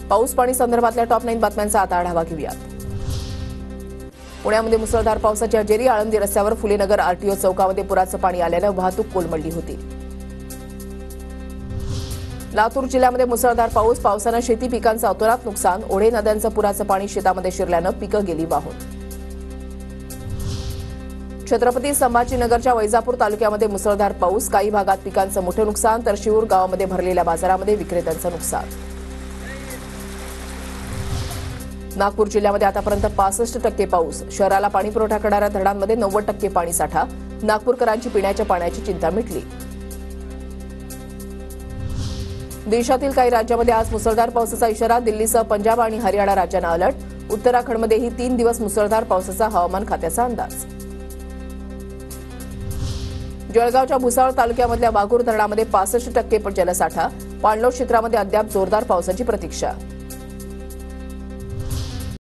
पाऊस पाणी संदर्भातल्या टॉप 9 बातम्यांचा आता आढावा घेऊयात। पुण्यामध्ये मुसळधार पावसाची हजेरी। आळंदी रस्त्यावर फुलेनगर आरटीओ चौकामध्ये पुराचं पाणी आल्यानं वाहतूक कोलमडली होती। लातूर जिल्ह्यामध्ये मुसळधार पावसानं शेती पिकांचं अतोनात नुकसान। ओढे नद्यांचं पुराचं पाणी शेतामध्ये शिरल्यानं पिकं गेली वाहून। छत्रपती संभाजीनगरच्या वैजापूर तालुक्यामध्ये मुसळधार पाऊस। काही भागात पिकांचं मोठं नुकसान तर शिऊर गावामध्ये भरलेल्या बाजारामध्ये विक्रेत्यांचं नुकसान। नागपूर जिल्ह्यामध्ये आतापर्यंत 65% पाऊस। शहराला पाणी पुरवठा करणाऱ्या धरणांमध्ये 90% पाणी साठा। नागपूरकरांची पिण्याच्या पाण्याची चिंता मिटली। देशातील काही राज्यांमध्ये आज मुसळधार पावसाचा इशारा। दिल्लीसह पंजाब आणि हरियाणा राज्यांना अलर्ट। उत्तराखंडमध्येही 3 दिवस मुसळधार पावसाचा हवामान खात्याचा अंदाज। जळगावच्या भुसावळ तालुक्यामधल्या वाघूर धरणामध्ये 65% जलसाठा। पाणलोट क्षेत्रामध्ये अद्याप जोरदार पावसाची प्रतीक्षा।